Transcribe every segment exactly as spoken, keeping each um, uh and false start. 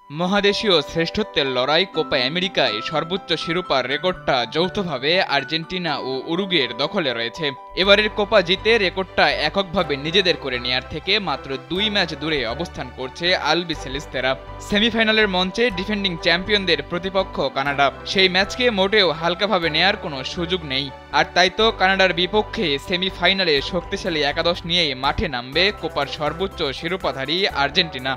মহাদেশীয় শ্রেষ্ঠত্বের লড়াই কোপা আমেরিকায় সর্বোচ্চ শিরোপার রেকর্ডটা যৌথভাবে আর্জেন্টিনা ও উরুগুয়ের দখলে রয়েছে। এবারের কোপা জিতে রেকর্ডটা এককভাবে নিজেদের করে নেয়ার থেকে মাত্র দুই ম্যাচ দূরে অবস্থান করছে আলবিসেলেস্তেরা। সেমিফাইনালের মঞ্চে ডিফেন্ডিং চ্যাম্পিয়নদের প্রতিপক্ষ কানাডা, সেই ম্যাচকে মোটেও হালকাভাবে নেয়ার কোনো সুযোগ নেই। আর তাই তো কানাডার বিপক্ষে সেমিফাইনালে শক্তিশালী একাদশ নিয়েই মাঠে নামবে কোপার সর্বোচ্চ শিরোপাধারী আর্জেন্টিনা।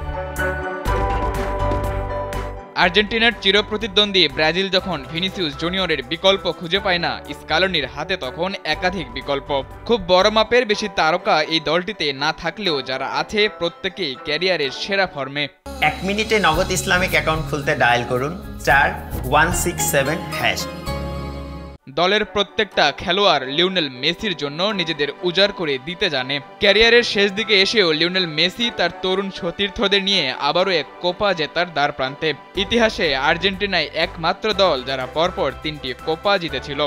আর্জেন্টিনার চিরপ্রতিদ্বন্দ্বী ব্রাজিল যখন ভিনিসিয়াস জুনিয়রের বিকল্প খুঁজে পায় না, স্কালোনির হাতে তখন একাধিক বিকল্প। খুব বড় মাপের বেশি তারকা এই দলটিতে না থাকলেও যারা আছে প্রত্যেকেই ক্যারিয়ারের সেরা ফর্মে। এক মিনিটে নগদ ইসলামিক অ্যাকাউন্ট খুলতে ডায়াল করুন star one six seven hash. দলের প্রত্যেকটা খেলোয়াড় লিওনেল মেসির জন্য নিজেদের উজাড় করে দিতে জানে। ক্যারিয়ারের শেষ দিকে এসেও লিওনেল মেসি তার তরুণ সতীর্থদের নিয়ে আবারও এক কোপা জেতার দ্বার প্রান্তে। ইতিহাসে আর্জেন্টিনায় একমাত্র দল যারা পরপর তিনটি কোপা জিতেছিল।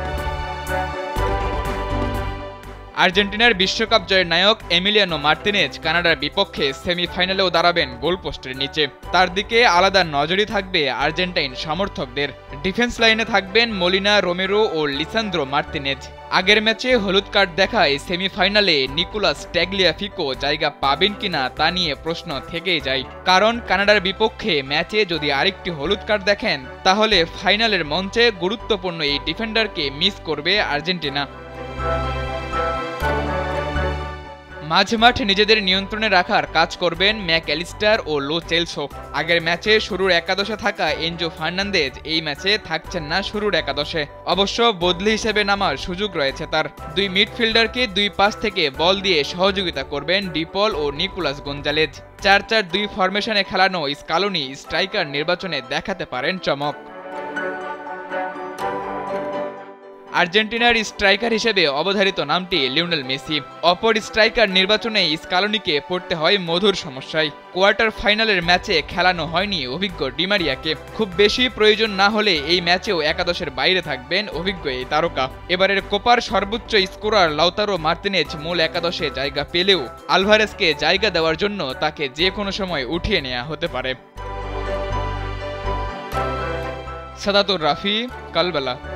আর্জেন্টিনার বিশ্বকাপ জয়ের নায়ক এমিলিয়ানো মার্তিনেজ কানাডার বিপক্ষে সেমিফাইনালেও দাঁড়াবেন গোলপোস্টের নিচে। তার দিকে আলাদা নজরই থাকবে আর্জেন্টাইন সমর্থকদের। ডিফেন্স লাইনে থাকবেন মলিনা, রোমেরো ও লিসান্দ্রো মার্তিনেজ। আগের ম্যাচে হলুদ কার্ড দেখায় সেমিফাইনালে নিকোলাস ট্যাগলিয়াফিকো জায়গা পাবেন কিনা তা নিয়ে প্রশ্ন থেকেই যায়। কারণ কানাডার বিপক্ষে ম্যাচে যদি আরেকটি হলুদ কার্ড দেখেন তাহলে ফাইনালের মঞ্চে গুরুত্বপূর্ণ এই ডিফেন্ডারকে মিস করবে আর্জেন্টিনা। মাঝ মাঠে নিজেদের নিয়ন্ত্রণে রাখার কাজ করবেন ম্যাকঅ্যালিস্টার ও লো চেলসো। আগের ম্যাচে শুরুর একাদশে থাকা এনজো ফার্নান্দেজ এই ম্যাচে থাকছেন না শুরুর একাদশে। অবশ্য বদলি হিসেবে নামার সুযোগ রয়েছে তার। দুই মিডফিল্ডারকে দুই পাশ থেকে বল দিয়ে সহযোগিতা করবেন ডিপল ও নিকোলাস গোঞ্জালেজ। চার চার দুই ফরমেশনে খেলানো স্কালোনি স্ট্রাইকার নির্বাচনে দেখাতে পারেন চমক। আর্জেন্টিনার স্ট্রাইকার হিসেবে অবধারিত নামটি লিওনেল মেসি। অপর স্ট্রাইকার নির্বাচনে স্কালোনিকে পড়তে হয় মধুর সমস্যায়। কোয়ার্টার ফাইনালের ম্যাচে খেলানো হয়নি অভিজ্ঞ ডিমারিয়াকে। খুব বেশি প্রয়োজন না হলে এই ম্যাচেও একাদশের বাইরে থাকবেন অভিজ্ঞ এই তারকা। এবারের কোপার সর্বোচ্চ স্কোরার লাউতারো মার্তিনেজ মূল একাদশে জায়গা পেলেও আলভারেজকে জায়গা দেওয়ার জন্য তাকে যে কোনো সময় উঠিয়ে নেওয়া হতে পারে। সাদাতুর রাফি, কালবেলা।